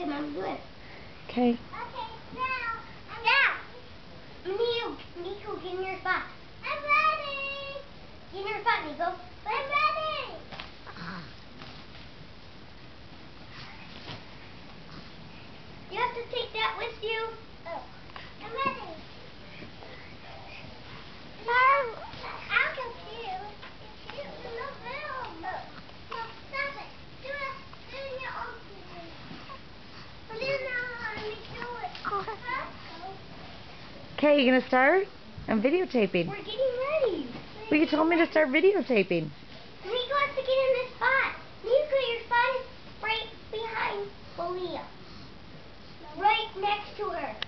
and I'm good. Okay. Okay, now. Nico, get in your spot. I'm ready. Get in your spot, Nico. I'm ready. You have to take that with you. Oh. I'm ready. I'll go too. It's you. No film. No, stop it. Do it in your own thing. But then I'll let me do it. Okay, you gonna start? I'm videotaping. We're getting ready. Well, you told me to start videotaping. Nico has to get in this spot. Nico, your spot is right behind Leah. Right next to her.